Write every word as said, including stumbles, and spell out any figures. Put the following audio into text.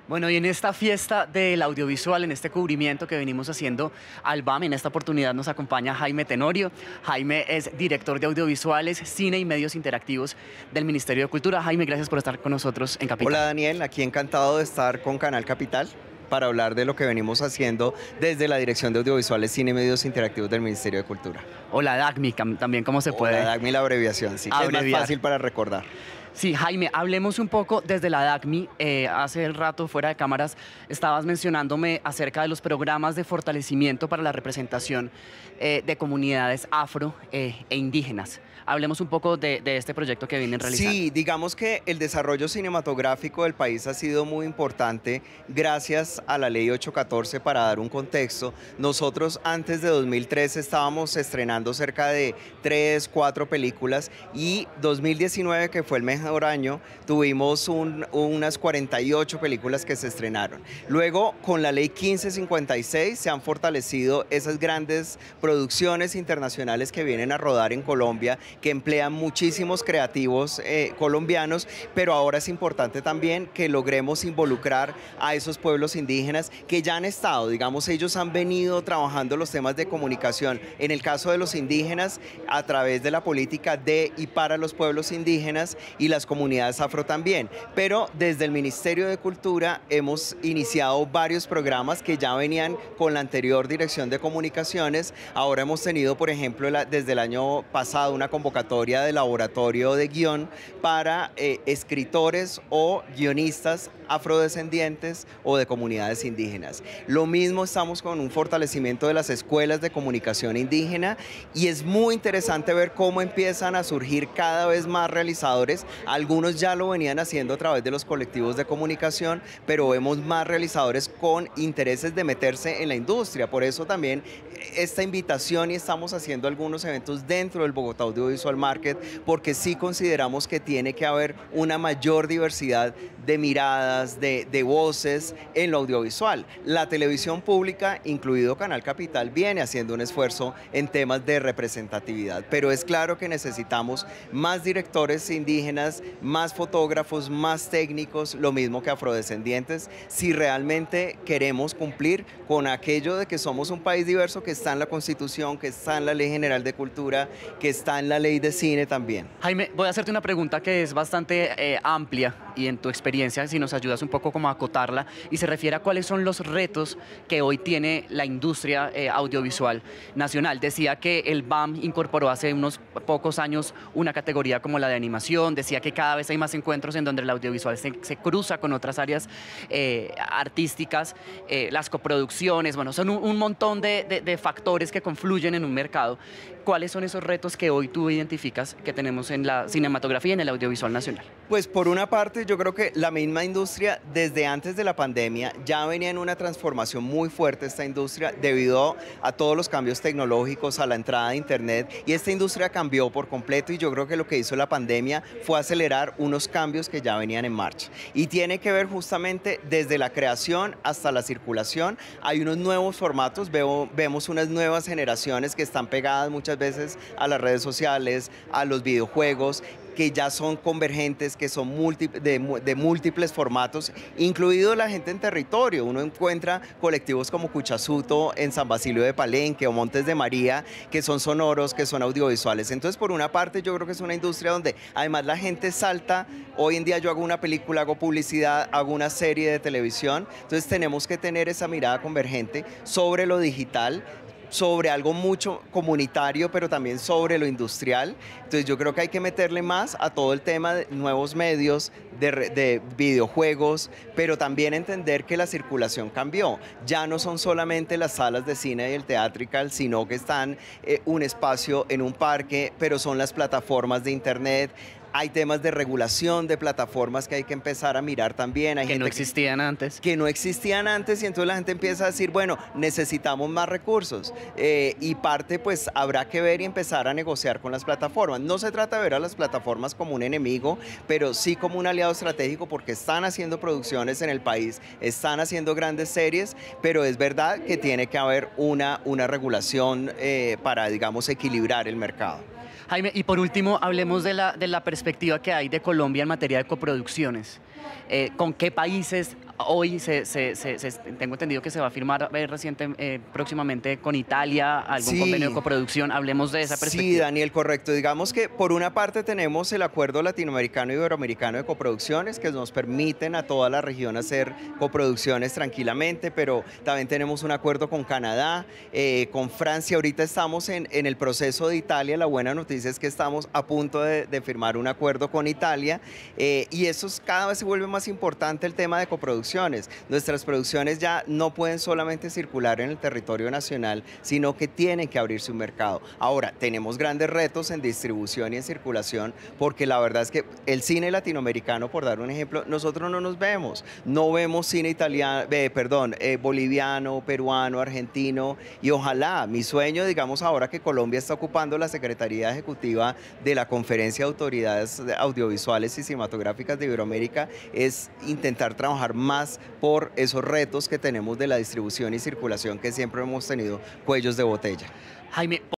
Bueno, y en esta fiesta del audiovisual, en este cubrimiento que venimos haciendo al B A M, en esta oportunidad nos acompaña Jaime Tenorio. Jaime es director de audiovisuales, cine y medios interactivos del Ministerio de Cultura. Jaime, gracias por estar con nosotros en Capital. Hola Daniel, aquí encantado de estar con Canal Capital para hablar de lo que venimos haciendo desde la Dirección de Audiovisuales, Cine y Medios Interactivos del Ministerio de Cultura. Hola DACMI, también cómo se puede. Hola DACMI, la abreviación, sí, que es más fácil para recordar. Sí, Jaime, hablemos un poco desde la DACMI. Eh, hace el rato, fuera de cámaras, estabas mencionándome acerca de los programas de fortalecimiento para la representación eh, de comunidades afro eh, e indígenas. Hablemos un poco de, de este proyecto que vienen realizando. Sí, digamos que el desarrollo cinematográfico del país ha sido muy importante gracias a la ley ocho catorce. Para dar un contexto, nosotros antes de dos mil trece estábamos estrenando cerca de tres, cuatro películas y dos mil diecinueve, que fue el mejor año, tuvimos un, unas cuarenta y ocho películas que se estrenaron. Luego, con la ley quince cincuenta y seis se han fortalecido esas grandes producciones internacionales que vienen a rodar en Colombia, que emplean muchísimos creativos eh, colombianos, pero ahora es importante también que logremos involucrar a esos pueblos indígenas que ya han estado, digamos, ellos han venido trabajando los temas de comunicación, en el caso de los indígenas, a través de la política de y para los pueblos indígenas y las comunidades afro también, pero desde el Ministerio de Cultura hemos iniciado varios programas que ya venían con la anterior Dirección de Comunicaciones. Ahora hemos tenido, por ejemplo, la, desde el año pasado una convocatoria de laboratorio de guión para eh, escritores o guionistas afrodescendientes o de comunidades indígenas. Lo mismo estamos con un fortalecimiento de las escuelas de comunicación indígena y es muy interesante ver cómo empiezan a surgir cada vez más realizadores. Algunos ya lo venían haciendo a través de los colectivos de comunicación, pero vemos más realizadores con intereses de meterse en la industria. Por eso también esta invitación, y estamos haciendo algunos eventos dentro del Bogotá Audiovisual Market, porque sí consideramos que tiene que haber una mayor diversidad de miradas, de, de voces en lo audiovisual. La televisión pública, incluido Canal Capital, viene haciendo un esfuerzo en temas de representatividad, pero es claro que necesitamos más directores indígenas, más fotógrafos, más técnicos, lo mismo que afrodescendientes, si realmente queremos cumplir con aquello de que somos un país diverso, que está en la Constitución, que está en la Ley General de Cultura, que está en la Ley de Cine también. Jaime, voy a hacerte una pregunta que es bastante eh, amplia y en tu experiencia, si nos ayudas un poco como a acotarla, y se refiere a cuáles son los retos que hoy tiene la industria eh, audiovisual nacional. Decía que el B A M incorporó hace unos pocos años una categoría como la de animación, decía que cada vez hay más encuentros en donde el audiovisual se, se cruza con otras áreas eh, artísticas, eh, las coproducciones, bueno, son un, un montón de, de, de factores que confluyen en un mercado. ¿Cuáles son esos retos que hoy tú identificas que tenemos en la cinematografía y en el audiovisual nacional? Pues por una parte yo creo que la misma industria desde antes de la pandemia ya venía en una transformación muy fuerte esta industria debido a todos los cambios tecnológicos, a la entrada de internet, y esta industria cambió por completo y yo creo que lo que hizo la pandemia fue acelerar unos cambios que ya venían en marcha y tiene que ver justamente desde la creación hasta la circulación. Hay unos nuevos formatos, veo, vemos unas nuevas generaciones que están pegadas muchas veces a las redes sociales, a los videojuegos, que ya son convergentes, que son múltiples, de, de múltiples formatos, incluido la gente en territorio. Uno encuentra colectivos como Cuchasuto en San Basilio de Palenque o Montes de María, que son sonoros, que son audiovisuales. Entonces, por una parte, yo creo que es una industria donde además la gente salta. Hoy en día yo hago una película, hago publicidad, hago una serie de televisión. Entonces, tenemos que tener esa mirada convergente sobre lo digital, sobre algo mucho comunitario, pero también sobre lo industrial. Entonces yo creo que hay que meterle más a todo el tema de nuevos medios, de, de videojuegos, pero también entender que la circulación cambió. Ya no son solamente las salas de cine y el theatrical, sino que están eh, un espacio en un parque, pero son las plataformas de internet. Hay temas de regulación de plataformas que hay que empezar a mirar también. Hay que gente no existían antes. Que no existían antes y entonces la gente empieza a decir, bueno, necesitamos más recursos. Eh, y parte pues habrá que ver y empezar a negociar con las plataformas. No se trata de ver a las plataformas como un enemigo, pero sí como un aliado estratégico porque están haciendo producciones en el país, están haciendo grandes series, pero es verdad que tiene que haber una, una regulación eh, para, digamos, equilibrar el mercado. Jaime, y por último, hablemos de la, de la perspectiva que hay de Colombia en materia de coproducciones. Eh, ¿con qué países hoy se, se- se- se- tengo entendido que se va a firmar eh, reciente, eh, próximamente con Italia algún convenio de Sí, coproducción? Hablemos de esa sí, perspectiva. Daniel, correcto. Digamos que por una parte tenemos el Acuerdo Latinoamericano y Iberoamericano de Coproducciones que nos permiten a toda la región hacer coproducciones tranquilamente, pero también tenemos un acuerdo con Canadá, eh, con Francia. Ahorita estamos en, en el proceso de Italia. La buena noticia es que estamos a punto de, de firmar un acuerdo con Italia, eh, y eso es- cada vez se vuelve más importante el tema de coproducciones. Nuestras producciones ya no pueden solamente circular en el territorio nacional, sino que tienen que abrirse un mercado. Ahora, tenemos grandes retos en distribución y en circulación, porque la verdad es que el cine latinoamericano, por dar un ejemplo, nosotros no nos vemos, no vemos cine italiano, eh, perdón, eh, boliviano, peruano, argentino, y ojalá, mi sueño, digamos, ahora que Colombia está ocupando la Secretaría Ejecutiva de la Conferencia de Autoridades Audiovisuales y Cinematográficas de Iberoamérica, es intentar trabajar más por esos retos que tenemos de la distribución y circulación, que siempre hemos tenido cuellos de botella. Jaime,